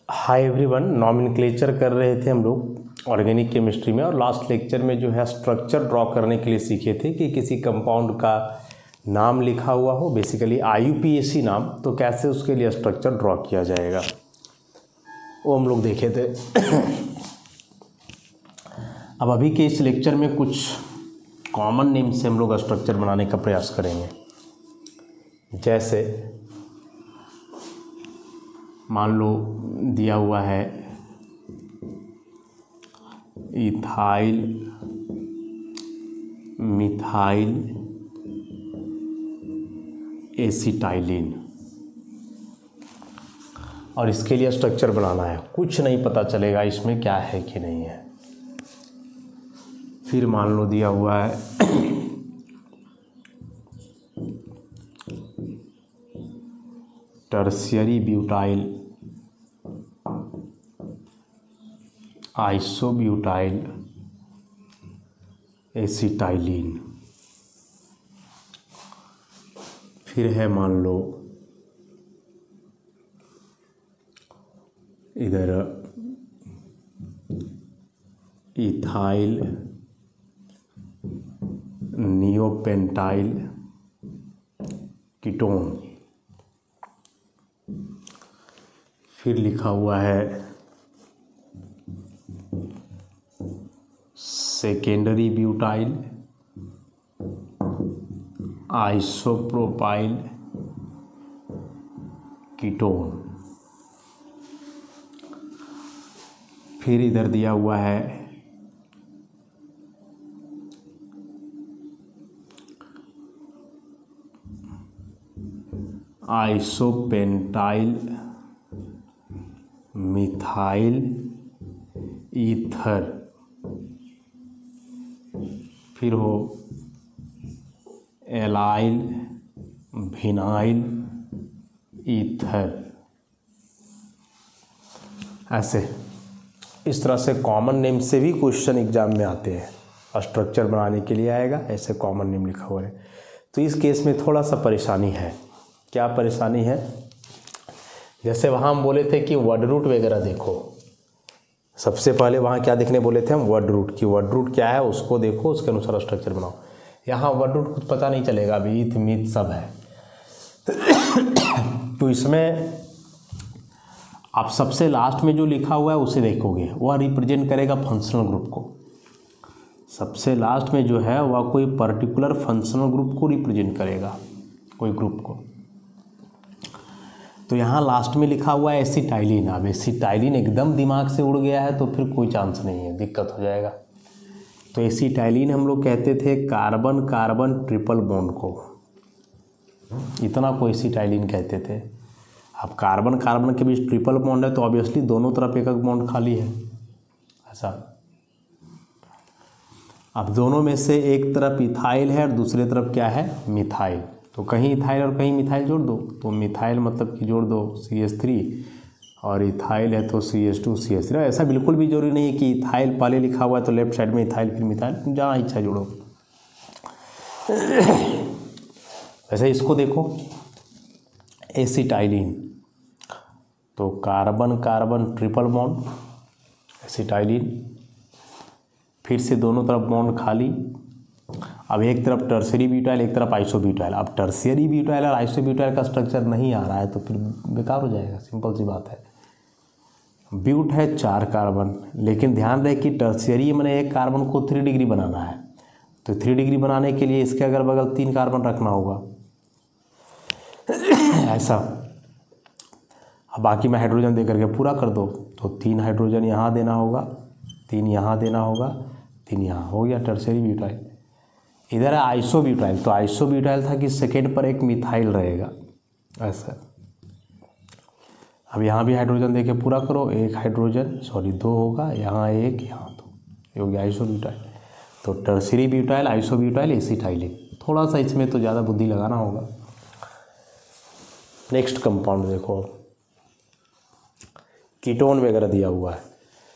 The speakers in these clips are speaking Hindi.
हाय एवरीवन, नॉमेनक्लेचर कर रहे थे हम लोग ऑर्गेनिक केमिस्ट्री में। और लास्ट लेक्चर में जो है स्ट्रक्चर ड्रॉ करने के लिए सीखे थे कि किसी कंपाउंड का नाम लिखा हुआ हो, बेसिकली IUPAC नाम, तो कैसे उसके लिए स्ट्रक्चर ड्रॉ किया जाएगा वो हम लोग देखे थे। अब अभी के इस लेक्चर में कुछ कॉमन नेम से हम लोग स्ट्रक्चर बनाने का प्रयास करेंगे। जैसे मान लो दिया हुआ है इथाइल मिथाइल एसिटाइलिन, और इसके लिए स्ट्रक्चर बनाना है। कुछ नहीं पता चलेगा इसमें क्या है कि नहीं है। फिर मान लो दिया हुआ है टर्शियरी ब्यूटाइल आइसोब्यूटाइल एसिटाइलिन। फिर है मान लो इधर इथाइल नियोपेंटाइल कीटोन। फिर लिखा हुआ है सेकेंडरी ब्यूटाइल आइसोप्रोपाइल कीटोन। फिर इधर दिया हुआ है आइसोपेंटाइल मिथाइल ईथर। फिर हो एलाइल विनाइल ईथर। ऐसे इस तरह से कॉमन नेम से भी क्वेश्चन एग्जाम में आते हैं। स्ट्रक्चर बनाने के लिए आएगा, ऐसे कॉमन नेम लिखा हुआ है। तो इस केस में थोड़ा सा परेशानी है। क्या परेशानी है? जैसे वहाँ हम बोले थे कि वर्ड रूट वगैरह देखो। सबसे पहले वहाँ क्या देखने बोले थे हम? वर्ड रूट की वर्ड रूट क्या है उसको देखो, उसके अनुसार स्ट्रक्चर बनाओ। यहाँ वर्ड रूट कुछ पता नहीं चलेगा, अभी ईथ मीथ सब है। तो इसमें आप सबसे लास्ट में जो लिखा हुआ है उसे देखोगे, वह रिप्रेजेंट करेगा फंक्शनल ग्रुप को। सबसे लास्ट में जो है वह कोई पर्टिकुलर फंक्शनल ग्रुप को रिप्रेजेंट करेगा, कोई ग्रुप को। तो यहाँ लास्ट में लिखा हुआ है एसिटाइलिन। अब एसिटाइलिन एकदम दिमाग से उड़ गया है तो फिर कोई चांस नहीं है, दिक्कत हो जाएगा। तो एसिटाइलिन हम लोग कहते थे कार्बन कार्बन ट्रिपल बॉन्ड को, इतना को एसिटाइलिन कहते थे। अब कार्बन कार्बन के बीच ट्रिपल बॉन्ड है तो ऑब्वियसली दोनों तरफ एक एक बॉन्ड खाली है, ऐसा। अब दोनों में से एक तरफ इथाइल है और दूसरी तरफ क्या है? मिथाइल। तो कहीं इथाइल और कहीं मिथाइल जोड़ दो, तो मिथाइल मतलब कि जोड़ दो CH3, और इथाइल है तो CH2 CH3। ऐसा बिल्कुल भी जरूरी नहीं है कि इथाइल पहले लिखा हुआ है तो लेफ्ट साइड में इथाइल फिर मिथाइल, जहाँ इच्छा जोड़ो। वैसे इसको देखो एसिटाइलिन, तो carbon carbon triple bond acetylene. फिर से दोनों तरफ बॉन्ड खाली। अब एक तरफ टर्शियरी ब्यूटाइल, एक तरफ आइसोब्यूटाइल। अब टर्शियरी ब्यूटाइल और आइसोब्यूटाइल का स्ट्रक्चर नहीं आ रहा है तो फिर बेकार हो जाएगा, सिंपल सी बात है। ब्यूट है 4 कार्बन, लेकिन ध्यान रहे कि टर्शियरी मैंने एक कार्बन को 3 डिग्री बनाना है, तो 3 डिग्री बनाने के लिए इसके अगल बगल 3 कार्बन रखना होगा, ऐसा। अब बाकी में हाइड्रोजन दे करके पूरा कर दो, तो 3 हाइड्रोजन यहाँ देना होगा, 3 यहाँ देना होगा, 3 यहाँ, हो गया टर्शियरी ब्यूटाइल। इधर है आइसोब्यूटाइल, तो आइसोब्यूटाइल था कि सेकेंड पर एक मिथाइल रहेगा, ऐसा। अब यहाँ भी हाइड्रोजन देके पूरा करो, 1 हाइड्रोजन, सॉरी 2 होगा, यहाँ 1 यहाँ 2, ये हो गया आइसोब्यूटाइल। तो टर्शियरी ब्यूटाइल आइसोब्यूटाइल एसिटाइलिन। थोड़ा सा इसमें तो ज़्यादा बुद्धि लगाना होगा। नेक्स्ट कंपाउंड देखो, कीटोन वगैरह दिया हुआ है।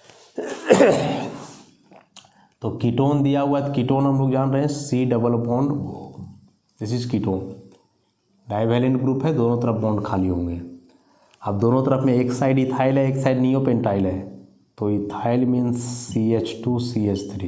तो कीटोन दिया हुआ है, तो कीटोन हम लोग जान रहे हैं C double bond, this is ketone. Divalent group है, दोनों तरफ बॉन्ड खाली होंगे। अब दोनों तरफ में एक साइड इथाइल है, एक साइड नियोपेंटाइल है, तो इथाइल मीन्स CH2CH3।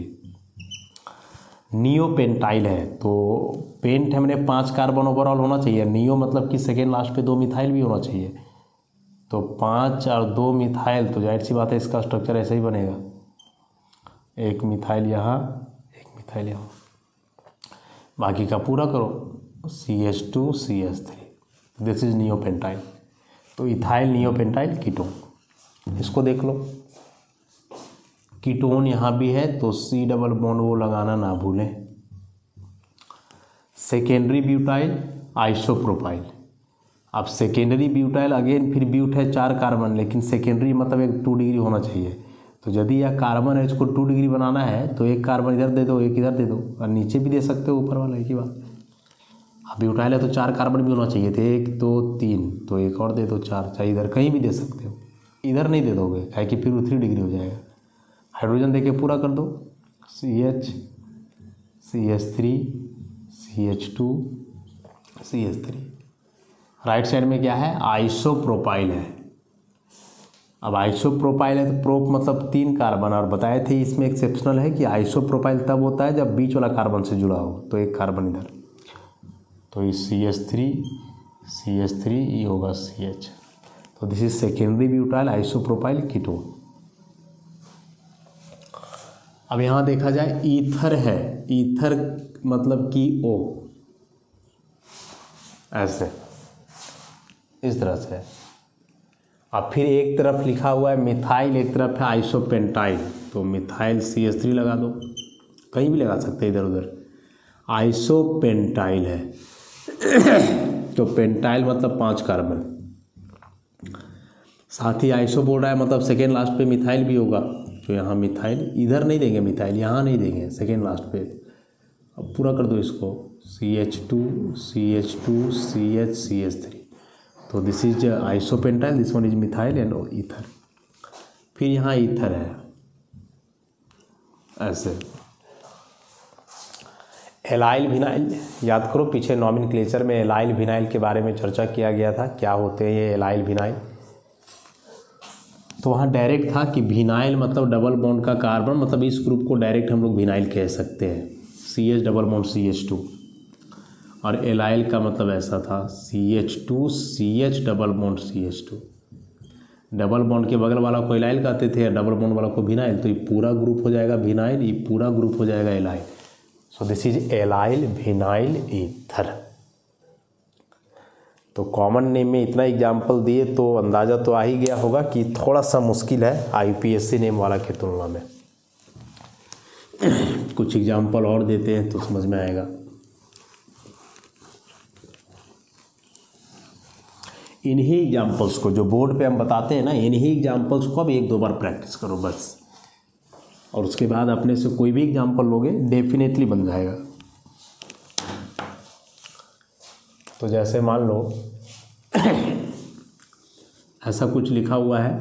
नियोपेंटाइल है तो पेंट हमने 5 कार्बन ओवरऑल होना चाहिए। नियो मतलब कि सेकेंड लास्ट पे 2 मिथाइल भी होना चाहिए, तो 5 और 2 मिथाइल, तो जाहिर सी बात है इसका स्ट्रक्चर ऐसे ही बनेगा, एक मिथाइल यहाँ, एक मिथाइल यहाँ, बाकी का पूरा करो CH2CH3। This is neopentyl. तो इथाइल नियोपेंटाइल कीटोन, इसको देख लो। कीटोन यहाँ भी है तो C डबल बॉन्ड वो लगाना ना भूलें। Secondary butyl isopropyl. अब सेकेंडरी ब्यूटाइल अगेन फिर ब्यूट है 4 कार्बन, लेकिन सेकेंडरी मतलब एक 2 डिग्री होना चाहिए। तो यदि यह कार्बन है, इसको 2 डिग्री बनाना है तो एक कार्बन इधर दे दो, एक इधर दे दो, और नीचे भी दे सकते हो, ऊपर वाला एक ही बात। अब ब्यूटाइल है तो 4 कार्बन भी होना चाहिए थे, 1 2 3, तो एक और दे दो 4, चाहे इधर कहीं भी दे सकते हो, इधर नहीं दे दोगे काहे कि फिर वो 3 डिग्री हो जाएगा। हाइड्रोजन दे के पूरा कर दो, CH CH3 CH2 CH3। Right side में क्या है, आइसोप्रोपाइल है। अब आइसोप्रोपाइल है तो प्रोप मतलब 3 कार्बन, और बताए थे इसमें एक्सेप्शनल है कि आइसोप्रोपाइल तब होता है जब बीच वाला कार्बन से जुड़ा हो, तो एक कार्बन इधर, तो ये CH3 ये होगा CH। तो this is secondary butyl isopropyl ketone. अब यहाँ देखा जाए ईथर है, ईथर मतलब कि O, ऐसे इस तरह से। अब फिर एक तरफ लिखा हुआ है मिथाइल, एक तरफ है आइसोपेंटाइल, तो मिथाइल CH3 लगा दो, कहीं भी लगा सकते हैं इधर उधर। आइसोपेंटाइल है तो पेंटाइल मतलब 5 कार्बन, साथ ही आइसो बोल रहा है मतलब सेकेंड लास्ट पे मिथाइल भी होगा, तो यहाँ मिथाइल इधर नहीं देंगे, मिथाइल यहाँ नहीं देंगे सेकेंड लास्ट पे। अब पूरा कर दो इसको, CH2 CH2 CH3। तो this is isopentyl, this one is methyl and ether. फिर यहाँ ईथर है ऐसे। एलाइल विनाइल, याद करो पीछे नॉमेनक्लेचर में एलाइल विनाइल के बारे में चर्चा किया गया था, क्या होते हैं ये एलाइल विनाइल। तो वहाँ डायरेक्ट था कि विनाइल मतलब डबल बॉन्ड का कार्बन, मतलब इस ग्रुप को डायरेक्ट हम लोग विनाइल कह सकते हैं, CH डबल बॉन्ड CH2। और एलाइल का मतलब ऐसा था CH2 CH double bond CH2। Double bond के बगल वाला को एलाइल कहते थे, डबल बॉन्ड वाला को विनाइल, तो ये पूरा ग्रुप हो जाएगा विनाइल, ये पूरा ग्रुप हो जाएगा allyl. So this is allyl vinyl ether. तो कॉमन नेम में इतना एग्जाम्पल दिए तो अंदाज़ा तो आ ही गया होगा कि थोड़ा सा मुश्किल है IUPAC नेम वाला की तुलना में। कुछ एग्जाम्पल और देते हैं तो समझ में आएगा। इन्हीं एग्जाम्पल्स को जो बोर्ड पे हम बताते हैं ना, इन्हीं एग्जाम्पल्स को अब 1-2 बार प्रैक्टिस करो बस, और उसके बाद अपने से कोई भी एग्जाम्पल लोगे डेफिनेटली बन जाएगा। तो जैसे मान लो ऐसा कुछ लिखा हुआ है,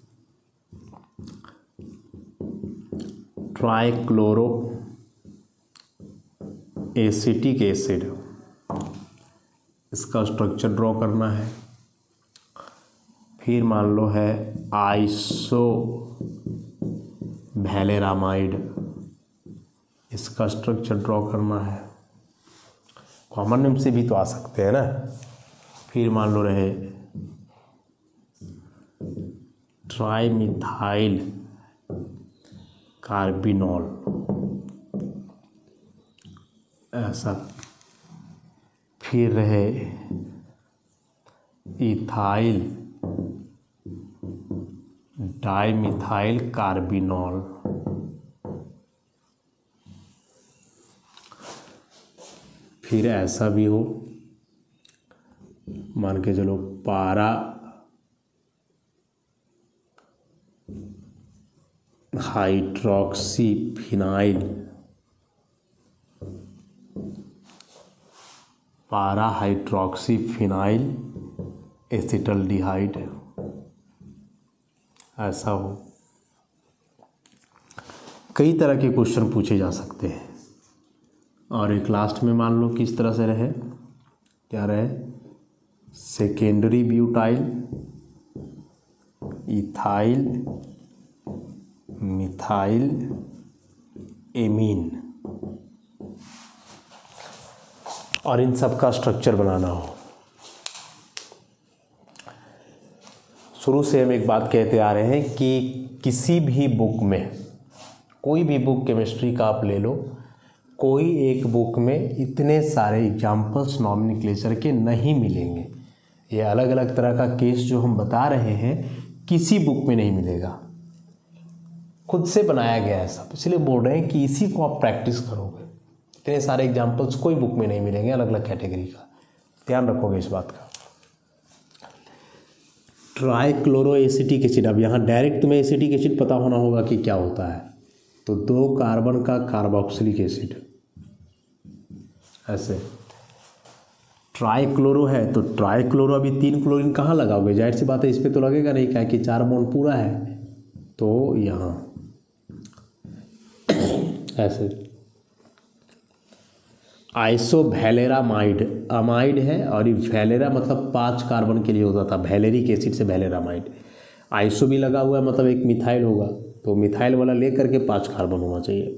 ट्राइक्लोरो एसिटिक एसिड, इसका स्ट्रक्चर ड्रॉ करना है। फिर मान लो है आइसो वैलेरामाइड, इसका स्ट्रक्चर ड्रॉ करना है। कॉमन नेम से भी तो आ सकते हैं ना। फिर मान लो रहे ट्राइमिथाइल कार्बिनॉल, ऐसा। फिर रहे इथाइल डाइमिथाइल कार्बिनॉल। फिर ऐसा भी हो, मान के चलो para hydroxy phenyl, para hydroxy phenyl acetaldehyde, ऐसा हो। कई तरह के क्वेश्चन पूछे जा सकते हैं। और एक लास्ट में मान लो किस तरह से रहे, क्या रहे, secondary butyl ethyl methyl amine, और इन सब का स्ट्रक्चर बनाना हो। शुरू से हम एक बात कहते आ रहे हैं कि किसी भी बुक में, कोई भी बुक केमिस्ट्री का आप ले लो, कोई एक बुक में इतने सारे एग्जाम्पल्स नॉमेनक्लेचर के नहीं मिलेंगे। ये अलग अलग तरह का केस जो हम बता रहे हैं किसी बुक में नहीं मिलेगा, खुद से बनाया गया है सब, इसलिए बोल रहे हैं कि इसी को आप प्रैक्टिस करोगे। इतने सारे एग्जाम्पल्स कोई बुक में नहीं मिलेंगे अलग अलग कैटेगरी का, ध्यान रखोगे इस बात का। ट्राइक्लोरो एसिटिक एसिड, अब यहाँ डायरेक्ट तुम्हें एसिटिक एसिड पता होना होगा कि क्या होता है, तो 2 कार्बन का कार्बोक्सिलिक एसिड, ऐसे। ट्राइक्लोरो है तो ट्राइक्लोरो, अभी 3 क्लोरीन कहाँ लगाओगे, जाहिर सी बात है इस पर तो लगेगा नहीं, क्या कि 4 बॉन्ड पूरा है, तो यहाँ ऐसे। आइसोवैलेरामाइड, अमाइड है और ये वैलेरा मतलब 5 कार्बन के लिए होता था, वैलेरिक एसिड से वैलेरामाइड। आइसो भी लगा हुआ है मतलब एक मिथाइल होगा, तो मिथाइल वाला ले करके 5 कार्बन होना चाहिए,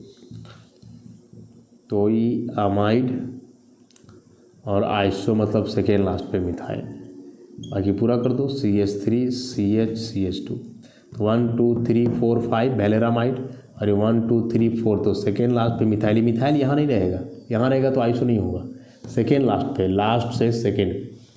तो ये अमाइड और आइसो मतलब सेकेंड लास्ट पे मिथाइल। बाकी पूरा कर दो, CH3 CH CH2, 1 2 3 4 5 वैलेरामाइड, और 1 2 3 4 तो सेकेंड लास्ट पे मिथाइल। मिथाइल यहाँ नहीं रहेगा, यहाँ रहेगा तो आइसो नहीं होगा, सेकेंड लास्ट पे, लास्ट से सेकेंड।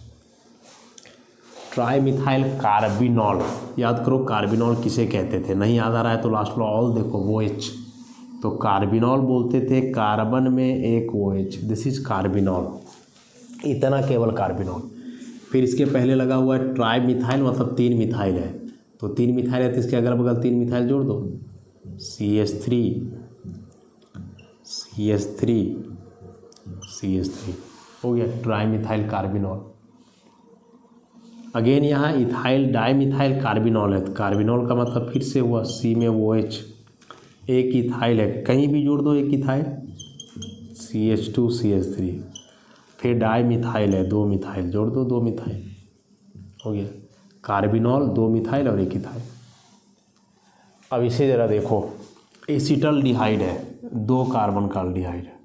ट्राई मिथाइल कार्बिनॉल, याद करो कार्बिनॉल किसे कहते थे, नहीं याद आ रहा है तो लास्ट में ऑल देखो, OH, तो कार्बिनॉल बोलते थे कार्बन में एक OH, दिस इज कार्बिनॉल, इतना केवल कार्बिनॉल। फिर इसके पहले लगा हुआ है ट्राई मिथाइल मतलब 3 मिथाइल है, तो 3 मिथाइल है तो इसके अगल बगल 3 मिथाइल जोड़ दो, CH3 CH3 CH3 हो गया ट्राई मिथाइल कार्बिनॉल। अगेन यहाँ इथाइल डाईमिथाइल कार्बिनॉल है, तो कार्बिनॉल का मतलब फिर से हुआ C में OH, एक इथाइल है, कहीं भी जोड़ दो एक इथाइल, CH2 CH3, फिर डाईमिथाइल है, 2 मिथाइल जोड़ दो, 2 मिथाइल हो गया कार्बिनॉल, 2 मिथाइल और एक इथाइल। अब इसे ज़रा देखो, एसिटल्डिहाइड है, 2 कार्बन का अल्डिहाइड है,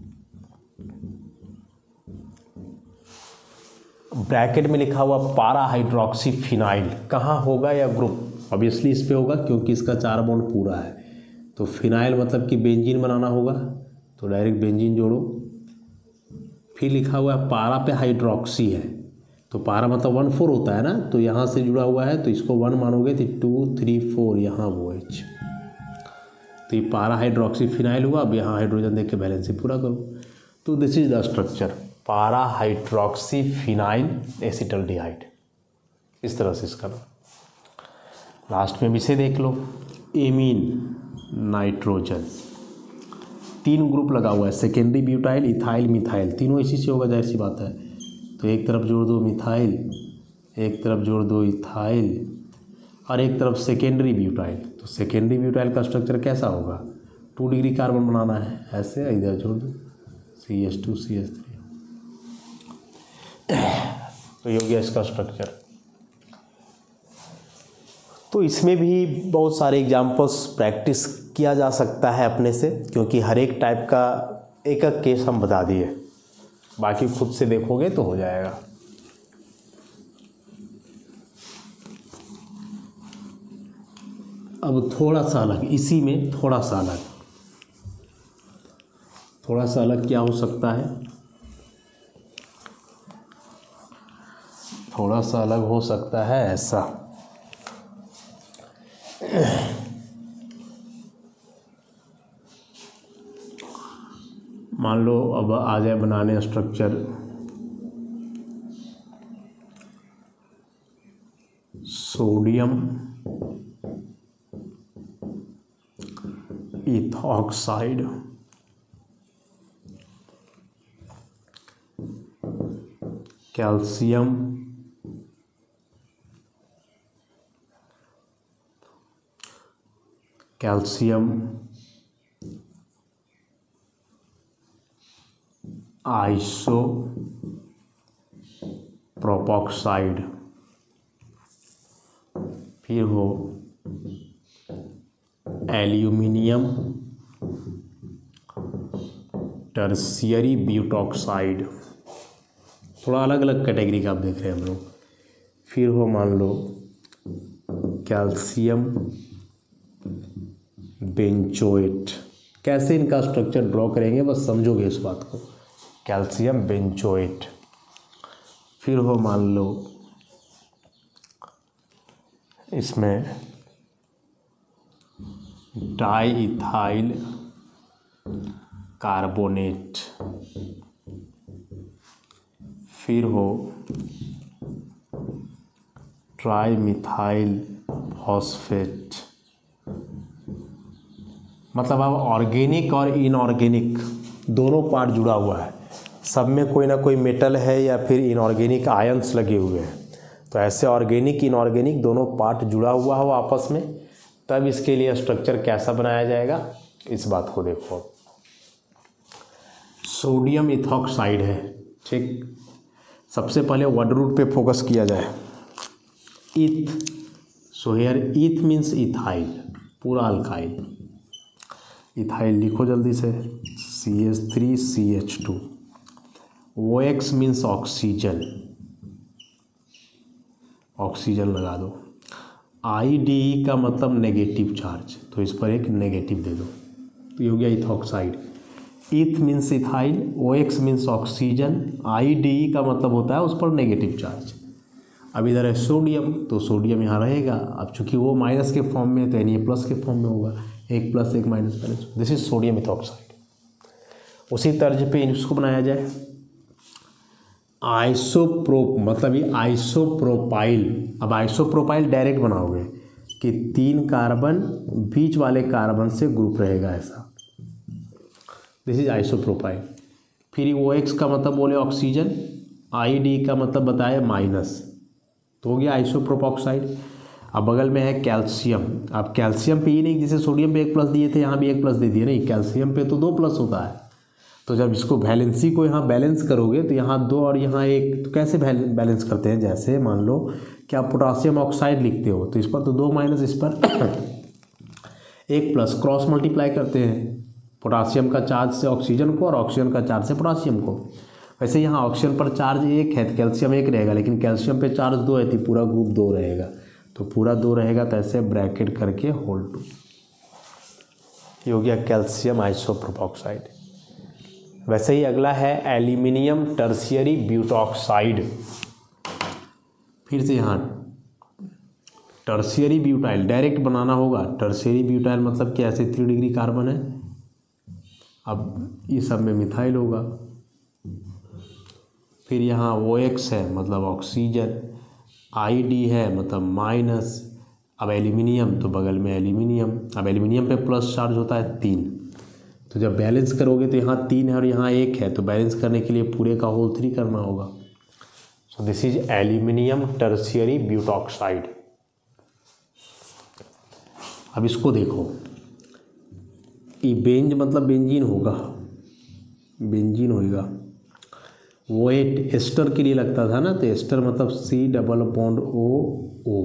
ब्रैकेट में लिखा हुआ पारा हाइड्रोक्सी फिनाइल, कहाँ होगा या ग्रुप, ऑब्वियसली इस पे होगा क्योंकि इसका 4 बॉन्ड पूरा है, तो फिनाइल मतलब कि बेंजीन बनाना होगा, तो डायरेक्ट बेंजीन जोड़ो। फिर लिखा हुआ है पारा पे हाइड्रोक्सी है, तो पारा मतलब 1 4 होता है ना, तो यहाँ से जुड़ा हुआ है तो इसको 1 मानोगे तो 2 3 4 यहाँ OH, तो ये पारा हाइड्रोक्सी फिनाइल हुआ। अब यहाँ हाइड्रोजन देख के बैलेंस पूरा करो, तो this is the structure, para hydroxy phenyl acetaldehyde, इस तरह से इसका। लास्ट में भी से देख लो, एमीन नाइट्रोजन, 3 ग्रुप लगा हुआ है, सेकेंडरी ब्यूटाइल इथाइल मिथाइल, तीनों इसी से होगा, जाहिर सी बात है, तो एक तरफ जोड़ दो मिथाइल, एक तरफ जोड़ दो इथाइल, और एक तरफ सेकेंडरी ब्यूटाइल, तो सेकेंडरी ब्यूटाइल का स्ट्रक्चर कैसा होगा, 2 डिग्री कार्बन बनाना है, ऐसे इधर जोड़ दो CH2 CH3, तो ये हो गया इसका स्ट्रक्चर। तो इसमें भी बहुत सारे एग्जाम्पल्स प्रैक्टिस किया जा सकता है अपने से, क्योंकि हर एक टाइप का एक एक केस हम बता दिए, बाकी खुद से देखोगे तो हो जाएगा। अब थोड़ा सा अलग, इसी में थोड़ा सा अलग क्या हो सकता है, थोड़ा सा अलग हो सकता है ऐसा, मान लो अब आ जाए बनाने structure sodium ethoxide, calcium iso propoxide, फिर हो एल्यूमिनियम टर्शियरी ब्यूटॉक्साइड, थोड़ा अलग अलग कैटेगरी का आप देख रहे हैं हम लोग। फिर हो मान लो कैल्शियम बेंजोएट। कैसे इनका स्ट्रक्चर ड्रॉ करेंगे बस समझोगे इस बात को, कैल्शियम बेंजोएट। फिर हो मान लो इसमें डाई इथाइल कार्बोनेट। फिर हो ट्राई मिथाइल फॉस्फेट। मतलब अब ऑर्गेनिक और इनऑर्गेनिक दोनों पार्ट जुड़ा हुआ है, सब में कोई ना कोई मेटल है या फिर इनऑर्गेनिक आयंस लगे हुए हैं। तो ऐसे ऑर्गेनिक इनऑर्गेनिक दोनों पार्ट जुड़ा हुआ हो आपस में, तब इसके लिए स्ट्रक्चर कैसा बनाया जाएगा इस बात को देखो। सोडियम इथॉक्साइड है, ठीक। सबसे पहले वर्ड रूट पे फोकस किया जाए, eth. So here eth means ethyl, पूरा अल्काइल। इथाइल लिखो जल्दी से, CH3CH2। OX means oxygen, oxygen लगा दो। IDE का मतलब नेगेटिव चार्ज, तो इस पर एक नेगेटिव दे दो, तो ये हो गया ethoxide. Eth means ethyl, OX means oxygen, IDE का मतलब होता है उस पर नेगेटिव चार्ज। अब इधर है सोडियम, तो सोडियम यहाँ रहेगा। अब चूंकि वो माइनस के फॉर्म में है तो यानी ये प्लस के फॉर्म में होगा, एक प्लस एक minus minus, this is sodium ethoxide. उसी तर्ज पे इसको बनाया जाए आइसोप्रोप, मतलब ये आइसोप्रोपाइल। अब आइसोप्रोपाइल डायरेक्ट बनाओगे कि 3 कार्बन बीच वाले कार्बन से ग्रुप रहेगा ऐसा, दिस इज आइसोप्रोपाइल। फिर OX का मतलब बोले ऑक्सीजन, IDE का मतलब बताए माइनस, तो हो गया आइसोप्रोपॉक्साइड। अब बगल में है कैल्शियम। अब कैल्शियम पे ये नहीं जैसे सोडियम पे 1 प्लस दिए थे यहाँ भी 1 प्लस दे दिए, नहीं, कैल्शियम पे तो 2 प्लस होता है। तो जब इसको वैलेंसी को यहाँ बैलेंस करोगे तो यहाँ 2 और यहाँ 1, तो कैसे बैलेंस करते हैं, जैसे मान लो कि आप पोटासियम ऑक्साइड लिखते हो तो इस पर तो 2 माइनस, इस पर 1 प्लस, क्रॉस मल्टीप्लाई करते हैं पोटासियम का चार्ज से ऑक्सीजन को और ऑक्सीजन का चार्ज से पोटासियम को। वैसे यहाँ ऑक्सीजन पर चार्ज 1 है तो कैल्शियम 1 रहेगा, लेकिन कैल्शियम पे चार्ज 2 है तो पूरा ग्रुप 2 रहेगा, तो पूरा 2 रहेगा, तो ऐसे ब्रैकेट करके होल 2, ये हो गया कैल्शियम आइसोप्रोपॉक्साइड। वैसे ही अगला है एल्यूमिनियम टर्शियरी ब्यूटॉक्साइड। फिर से यहाँ टर्शियरी ब्यूटाइल डायरेक्ट बनाना होगा। टर्शियरी ब्यूटाइल मतलब कि ऐसे 3 डिग्री कार्बन है, अब ये सब में मिथाइल होगा। फिर यहाँ OX है मतलब ऑक्सीजन, ID है मतलब माइनस। अब एल्यूमिनियम तो बगल में एल्यूमिनियम, अब एल्यूमिनियम पे प्लस चार्ज होता है 3, तो जब बैलेंस करोगे तो यहाँ 3 है और यहाँ 1 है, तो बैलेंस करने के लिए पूरे का होल 3 करना होगा। So this is aluminium tertiary butoxide. अब इसको देखो, ये बेंज मतलब बेंजीन होगा, बेंजीन होगा। वो एक एस्टर के लिए लगता था ना, तो एस्टर मतलब C+O।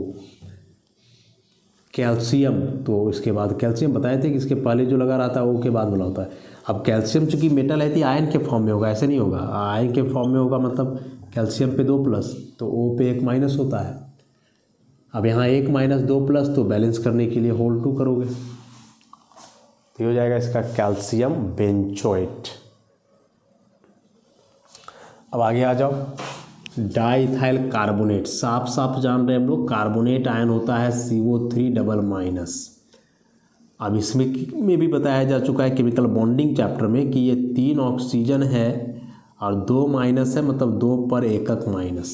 कैल्शियम, तो इसके बाद कैल्शियम बताए थे कि इसके पहले जो लगा रहा था O के बाद वाला होता है। अब कैल्शियम चूंकि मेटल है तो आयन के फॉर्म में होगा, ऐसे नहीं होगा, आयन के फॉर्म में होगा, मतलब कैल्शियम पे 2 प्लस तो O पे 1 माइनस होता है। अब यहाँ 1 माइनस 2 प्लस, तो बैलेंस करने के लिए होल 2 करोगे, तो ये हो जाएगा इसका कैल्शियम बेंजोएट। अब आगे आ जाओ, डाइथाइल कार्बोनेट। साफ साफ जान रहे हैं हम लोग, कार्बोनेट आयन होता है CO3 अब इसमें भी बताया जा चुका है केमिकल बॉन्डिंग चैप्टर में कि ये 3 ऑक्सीजन है और 2 माइनस है, मतलब 2 पर एकक माइनस।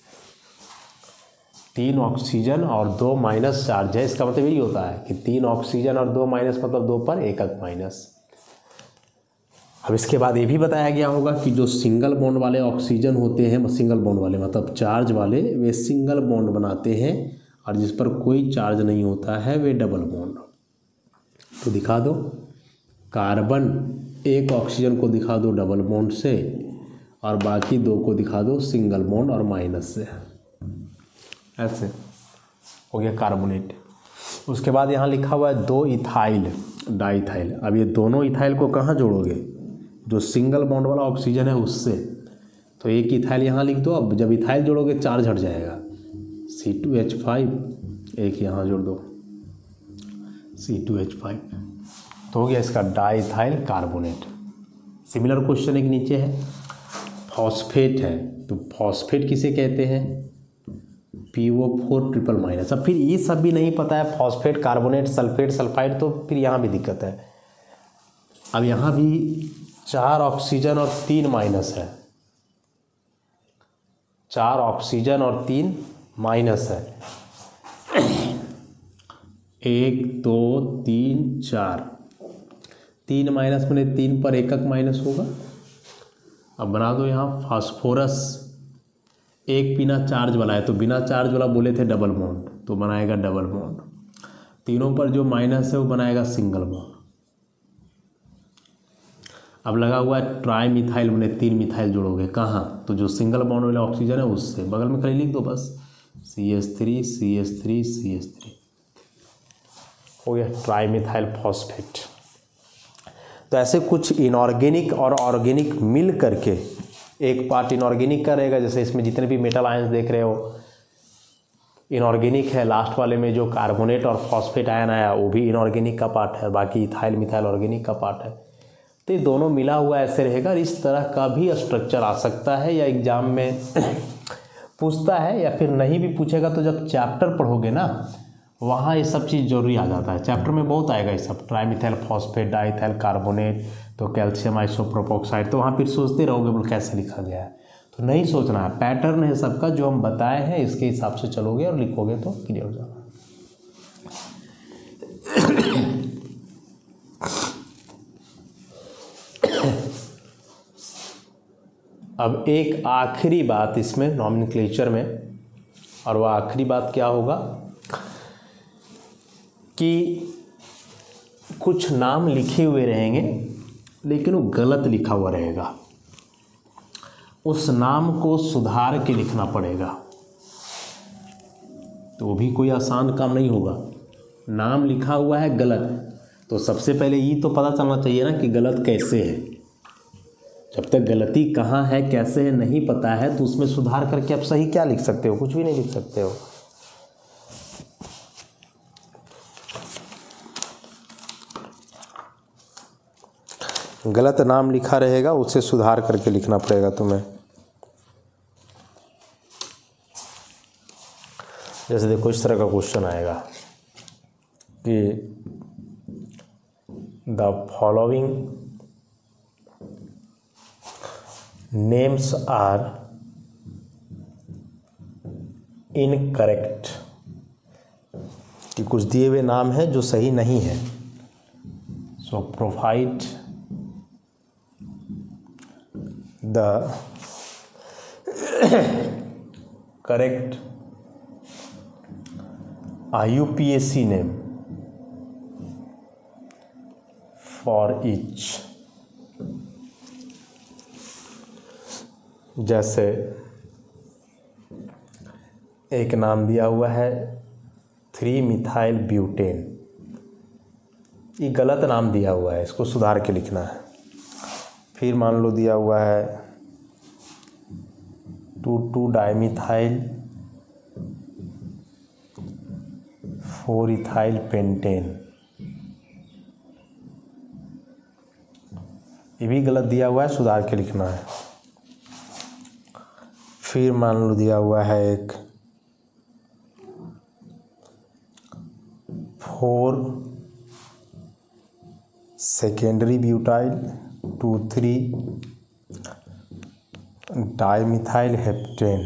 3 ऑक्सीजन और 2 माइनस चार्ज है, इसका मतलब यही होता है कि 3 ऑक्सीजन और 2 माइनस मतलब 2 पर एकक माइनस। अब इसके बाद ये भी बताया गया होगा कि जो सिंगल बॉन्ड वाले ऑक्सीजन होते हैं, सिंगल बॉन्ड वाले मतलब चार्ज वाले, वे सिंगल बॉन्ड बनाते हैं, और जिस पर कोई चार्ज नहीं होता है वे डबल बॉन्ड। तो दिखा दो, कार्बन 1 ऑक्सीजन को दिखा दो डबल बॉन्ड से और बाकी 2 को दिखा दो सिंगल बॉन्ड और माइनस से, ऐसे। हो गया कार्बोनेट। उसके बाद यहाँ लिखा हुआ है 2 इथाइल डाइथाइल। अब ये दोनों इथाइल को कहाँ जोड़ोगे, जो सिंगल बॉन्ड वाला ऑक्सीजन है उससे, तो एक इथाइल यहाँ लिख दो। अब जब इथाइल जोड़ोगे चार्ज हट जाएगा, C2H5, एक यहाँ जोड़ दो C2H5, तो हो गया इसका डाइथाइल कार्बोनेट। सिमिलर क्वेश्चन एक नीचे है, फॉस्फेट है, तो फॉस्फेट किसे कहते हैं, PO4 ट्रिपल माइनस। अब फिर ये सब भी नहीं पता है, फॉस्फेट, कार्बोनेट, सल्फेट, सल्फाइड, तो फिर यहाँ भी दिक्कत है। अब यहाँ भी 4 ऑक्सीजन और 3 माइनस है, 4 ऑक्सीजन और 3 माइनस है, 1 2 3 4, 3 माइनस मैंने 3 पर एकक माइनस होगा। अब बना दो यहाँ फास्फोरस, एक बिना चार्ज वाला है, तो बिना चार्ज वाला बोले थे डबल बॉन्ड, तो बनाएगा डबल बॉन्ड। तीनों पर जो माइनस है वो बनाएगा सिंगल बॉन्ड। अब लगा हुआ है ट्राई मिथाइल, मैंने 3 मिथाइल जोड़ोगे कहाँ, तो जो सिंगल बॉन्ड वाला ऑक्सीजन है उससे, बगल में खाली लिख दो बस CH3 CH3 CH3, हो गया ट्राई मिथाइल फॉस्फेट। तो ऐसे कुछ इनऑर्गेनिक और ऑर्गेनिक मिल करके एक पार्ट इनऑर्गेनिक का रहेगा, जैसे इसमें जितने भी मेटल आयंस देख रहे हो इनऑर्गेनिक है, लास्ट वाले में जो कार्बोनेट और फॉस्फेट आयन आया वो भी इनऑर्गेनिक का पार्ट है, बाकी इथाइल मिथाइल ऑर्गेनिक का पार्ट है। तो ये दोनों मिला हुआ ऐसे रहेगा। इस तरह का भी स्ट्रक्चर आ सकता है, या एग्जाम में पूछता है, या फिर नहीं भी पूछेगा तो जब चैप्टर पढ़ोगे ना वहाँ ये सब चीज़ जरूरी आ जाता है। चैप्टर में बहुत आएगा ये सब, ट्राईमिथाइल फॉस्फेट, डाइथाइल कार्बोनेट, तो कैल्शियम आइसोप्रोपोक्साइड, तो वहाँ फिर सोचते रहोगे बोल कैसे लिखा गया है, तो नहीं सोचना है, पैटर्न है सबका जो हम बताए हैं इसके हिसाब से चलोगे और लिखोगे तो क्लियर हो जाएगा। अब एक आखिरी बात इसमें नॉमेनक्लेचर में, और वह आखिरी बात क्या होगा कि कुछ नाम लिखे हुए रहेंगे लेकिन वो गलत लिखा हुआ रहेगा, उस नाम को सुधार के लिखना पड़ेगा। तो वो भी कोई आसान काम नहीं होगा। नाम लिखा हुआ है गलत, तो सबसे पहले ये तो पता चलना चाहिए ना कि गलत कैसे है। जब तक गलती कहाँ है कैसे है नहीं पता है तो उसमें सुधार करके आप सही क्या लिख सकते हो, कुछ भी नहीं लिख सकते हो। गलत नाम लिखा रहेगा उसे सुधार करके लिखना पड़ेगा तुम्हें। जैसे देखो इस तरह का क्वेश्चन आएगा कि the following names are incorrect, कि कुछ दिए हुए नाम हैं जो सही नहीं है। So provide the correct IUPAC name for each. जैसे एक नाम दिया हुआ है 3-मिथाइल ब्यूटेन, ये गलत नाम दिया हुआ है, इसको सुधार के लिखना है। फिर मान लो दिया हुआ है 2,2-डाइमिथाइल 4-इथाइल पेंटेन, ये भी गलत दिया हुआ है, सुधार के लिखना है। फिर मान लो दिया हुआ है एक 4 सेकेंडरी ब्यूटाइल 2,3 डाइमिथाइल हेप्टेन,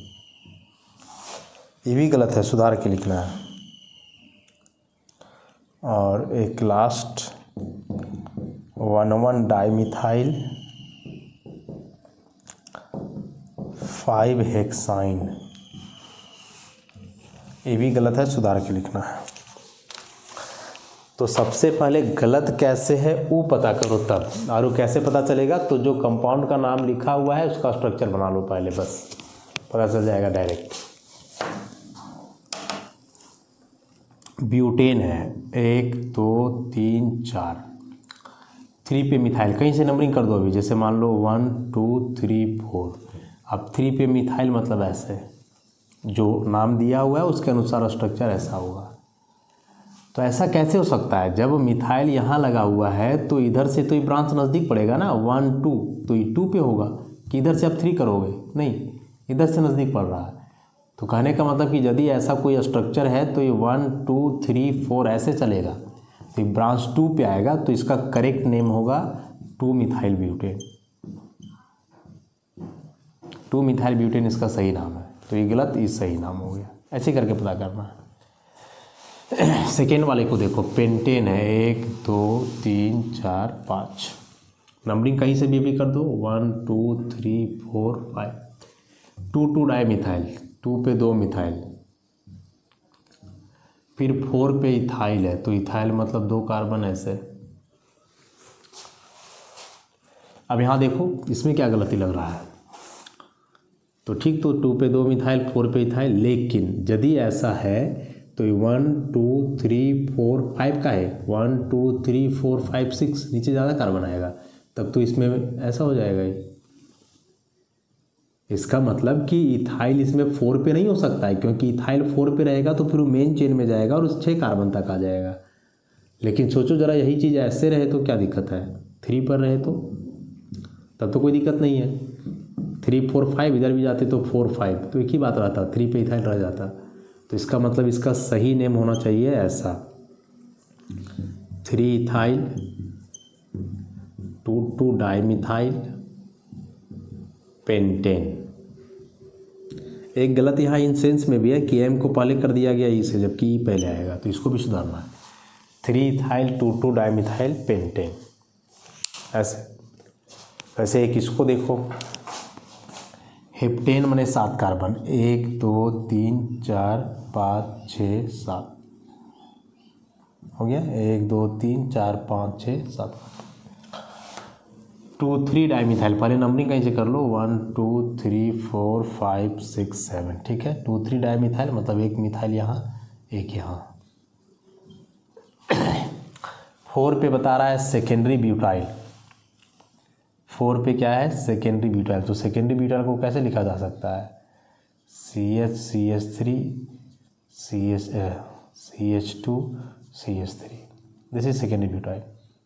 ये भी गलत है, सुधार के लिखना है। और एक लास्ट 1,1 डाइमिथाइल 5 हेक्साइन, ये भी गलत है, सुधार के लिखना है। तो सबसे पहले गलत कैसे है वो पता करो तब, और वो कैसे पता चलेगा, तो जो कंपाउंड का नाम लिखा हुआ है उसका स्ट्रक्चर बना लो पहले, बस पता चल जाएगा डायरेक्ट। ब्यूटेन है 1 2 3 4, 3 पे मिथाइल, कहीं से नंबरिंग कर दो अभी, जैसे मान लो 1 2 3 4, अब 3 पे मिथाइल मतलब ऐसे जो नाम दिया हुआ है उसके अनुसार स्ट्रक्चर ऐसा होगा। तो ऐसा कैसे हो सकता है, जब मिथाइल यहाँ लगा हुआ है तो इधर से तो ये ब्रांच नज़दीक पड़ेगा ना, 1 2, तो ये 2 पे होगा कि इधर से आप 3 करोगे, नहीं इधर से नज़दीक पड़ रहा है। तो कहने का मतलब कि यदि ऐसा कोई स्ट्रक्चर है तो ये 1 2 3 4 ऐसे चलेगा, तो ब्रांच 2 पे आएगा, तो इसका करेक्ट नेम होगा 2 मिथाइल ब्यूटेन। 2 मिथाइल ब्यूटेन इसका सही नाम है, तो ये गलत, ये सही नाम हो गया। ऐसे करके पता करना है। सेकेंड वाले को देखो, पेंटेन है 1 2 3 4 5, नंबरिंग कहीं से भी कर दो, 1 2 3 4 5, 2 2 डाई मिथाइल, 2 पे 2 मिथाइल, फिर 4 पे इथाइल है, तो इथाइल मतलब 2 कार्बन ऐसे। अब यहाँ देखो इसमें क्या गलती लग रहा है, तो ठीक, तो 2 पे 2 मिथाइल, 4 पे इथाइल, लेकिन यदि ऐसा है तो 1 2 3 4 5 का है, 1 2 3 4 5 6, नीचे ज़्यादा कार्बन आएगा, तब तो इसमें ऐसा हो जाएगा ही। इसका मतलब कि इथाइल इसमें 4 पे नहीं हो सकता है, क्योंकि इथाइल 4 पे रहेगा तो फिर वो मेन चेन में जाएगा और उस 6 कार्बन तक आ जाएगा। लेकिन सोचो ज़रा, यही चीज़ ऐसे रहे तो क्या दिक्कत है, 3 पर रहे तो तब तो कोई दिक्कत नहीं है। 3 4 5 इधर भी जाते तो 4 5, तो एक ही बात रहता, 3 पे इथाइल रह जाता। तो इसका मतलब इसका सही नेम होना चाहिए ऐसा, 3 इथाइल 2 2 डाइमिथाइल पेंटेन। एक गलत यहाँ इन सेंस में भी है कि एम को पहले कर दिया गया ई से, जबकि ई पहले आएगा, तो इसको भी सुधारना है। 3 इथाइल 2 2 डाइमिथाइल पेंटेन, ऐसे। वैसे एक इसको देखो, हेप्टेन माने 7 कार्बन, 1 2 3 4 5 6 7 हो गया, 1 2 3 4 5 6 7, 2 3 डाइमिथाइल, पहले नंबरिंग कहीं से कर लो, 1 2 3 4 5 6 7, ठीक है, 2 3 डाइमिथाइल मतलब एक मिथाइल यहाँ एक यहाँ। 4 पे बता रहा है सेकेंडरी ब्यूटाइल, 4 पे क्या है, सेकेंडरी ब्यूटाइल। तो सेकेंडरी ब्यूटाइल को कैसे लिखा जा सकता है, CH3 CH2 CH3, this is secondary butyl.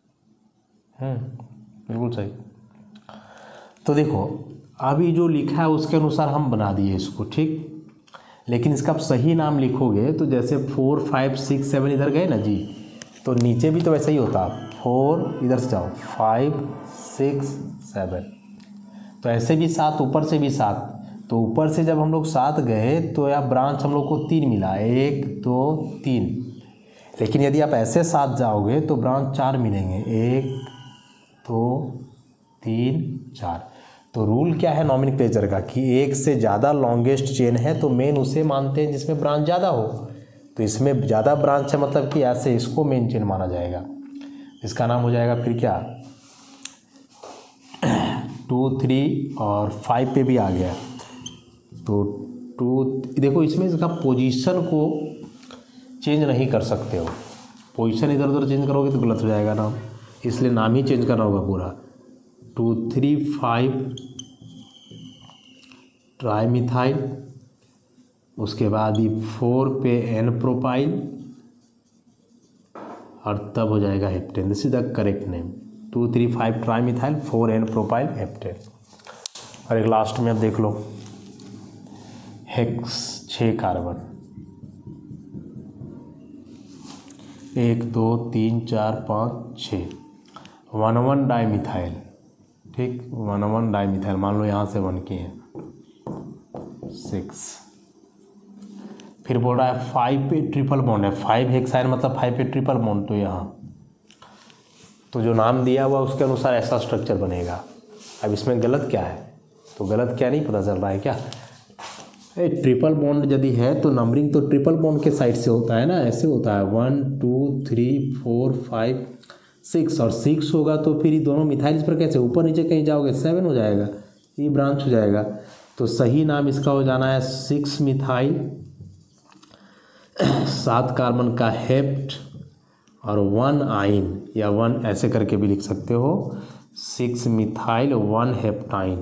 बिल्कुल सही। तो देखो अभी जो लिखा है उसके अनुसार हम बना दिए इसको, ठीक, लेकिन इसका आप सही नाम लिखोगे तो जैसे 4 5 6 7 इधर गए ना जी, तो नीचे भी तो वैसा ही होता, 4 इधर से जाओ 5 6 7, तो ऐसे भी 7, ऊपर से भी 7, तो ऊपर से जब हम लोग 7 गए तो यह ब्रांच हम लोग को 3 मिला, 1 2 3, लेकिन यदि आप ऐसे 7 जाओगे तो ब्रांच 4 मिलेंगे, 1 2 3 4। तो रूल क्या है नॉमेनक्लेचर का कि एक से ज़्यादा लॉन्गेस्ट चेन है तो मेन उसे मानते हैं जिसमें ब्रांच ज़्यादा हो, तो इसमें ज़्यादा ब्रांच है मतलब कि ऐसे इसको मेन चेन माना जाएगा। इसका नाम हो जाएगा फिर क्या, 2 3 और 5 पे भी आ गया, तो 2 देखो इसमें इसका पोजीशन को चेंज नहीं कर सकते हो, पोजीशन इधर उधर चेंज करोगे तो गलत हो जाएगा नाम, इसलिए नाम ही चेंज करना होगा पूरा। 2 3 5 ट्राइमिथाइल, उसके बाद ही 4 पे एन प्रोपाइल और तब हो जाएगा heptane, this is the correct name. 2 3 5 trimethyl 4 n propyl heptane. और एक लास्ट में अब देख लो, हेक्स 6 कार्बन, 1 2 3 4 5 6, 1 1 डाइमिथाइल, ठीक, 1 1 डाइमिथाइल, मान लो यहाँ से 1 किए हैं, 6। फिर बोल रहा है 5 पे ट्रिपल बॉन्ड है, 5 हेक्साइन मतलब 5 पे ट्रिपल बॉन्ड, तो यहाँ तो जो नाम दिया हुआ उसके अनुसार ऐसा स्ट्रक्चर बनेगा। अब इसमें गलत क्या है, तो गलत क्या नहीं पता चल रहा है क्या, ट्रिपल बॉन्ड यदि है तो नंबरिंग तो ट्रिपल बॉन्ड के साइड से होता है ना, ऐसे होता है 1 2 3 4 5 6, और 6 होगा तो फिर ये दोनों मिथाइल पर कैसे ऊपर नीचे कहीं जाओगे, 7 हो जाएगा, ये ब्रांच हो जाएगा। तो सही नाम इसका हो जाना है 6 मिथाइल 7 कार्बन का हेप्ट और 1 आइन या 1 ऐसे करके भी लिख सकते हो, 6 मिथाइल 1 हेप्टाइन,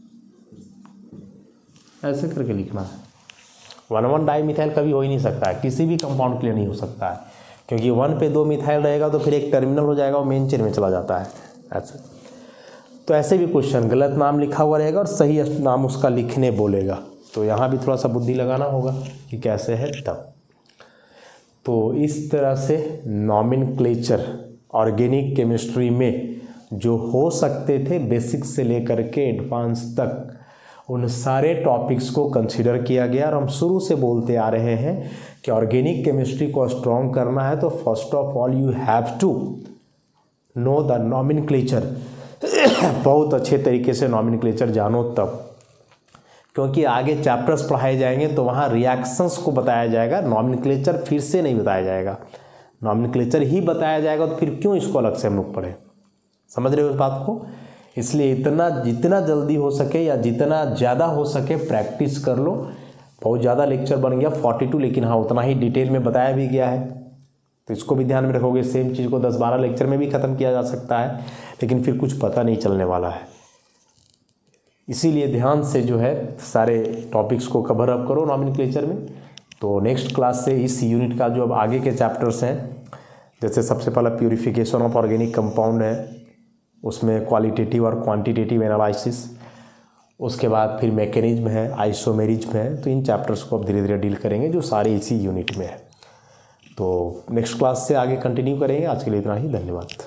ऐसे करके लिखना है। 1 डाई मिथाइल कभी हो ही नहीं सकता है, किसी भी कंपाउंड के लिए नहीं हो सकता है, क्योंकि 1 पे 2 मिथाइल रहेगा तो फिर एक टर्मिनल हो जाएगा और मेन चेन में चला जाता है ऐसे। तो ऐसे भी क्वेश्चन गलत नाम लिखा हुआ रहेगा और सही नाम उसका लिखने बोलेगा, तो यहाँ भी थोड़ा सा बुद्धि लगाना होगा कि कैसे है तब। तो इस तरह से नॉमेनक्लेचर ऑर्गेनिक केमिस्ट्री में जो हो सकते थे बेसिक से लेकर के एडवांस तक, उन सारे टॉपिक्स को कंसीडर किया गया। और हम शुरू से बोलते आ रहे हैं कि ऑर्गेनिक केमिस्ट्री को स्ट्रॉन्ग करना है तो first of all you have to know the nomenclature. बहुत अच्छे तरीके से नॉमेनक्लेचर जानो तब, क्योंकि आगे चैप्टर्स पढ़ाए जाएंगे तो वहाँ रिएक्शंस को बताया जाएगा, नॉमेनक्लेचर फिर से नहीं बताया जाएगा, नॉमेनक्लेचर ही बताया जाएगा, तो फिर क्यों इसको अलग से हम लोग पढ़ें। समझ रहे हो इस बात को? इसलिए जितना जल्दी हो सके या जितना ज़्यादा हो सके प्रैक्टिस कर लो। बहुत ज़्यादा लेक्चर बन गया 42, लेकिन हाँ उतना ही डिटेल में बताया भी गया है, तो इसको भी ध्यान में रखोगे। सेम चीज़ को 10-12 लेक्चर में भी ख़त्म किया जा सकता है, लेकिन फिर कुछ पता नहीं चलने वाला है। इसीलिए ध्यान से जो है सारे टॉपिक्स को कवर अप करो नॉमेनक्लेचर में। तो नेक्स्ट क्लास से इस यूनिट का जो अब आगे के चैप्टर्स हैं, जैसे सबसे पहला प्यूरिफिकेशन ऑफ ऑर्गेनिक कंपाउंड है, उसमें क्वालिटेटिव और क्वांटिटेटिव एनालिसिस, उसके बाद फिर मैकेनिज्म है, आइसोमेरिज्म है, तो इन चैप्टर्स को अब धीरे धीरे डील करेंगे जो सारे इसी यूनिट में है। तो नेक्स्ट क्लास से आगे कंटिन्यू करेंगे। आज के लिए इतना ही, धन्यवाद।